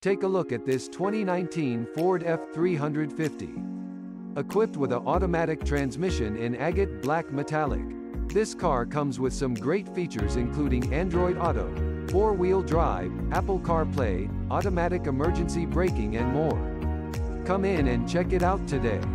Take a look at this 2019 Ford F-350. Equipped with an automatic transmission in agate black metallic. This car comes with some great features including Android Auto, 4-wheel drive, Apple CarPlay, automatic emergency braking and more. Come in and check it out today.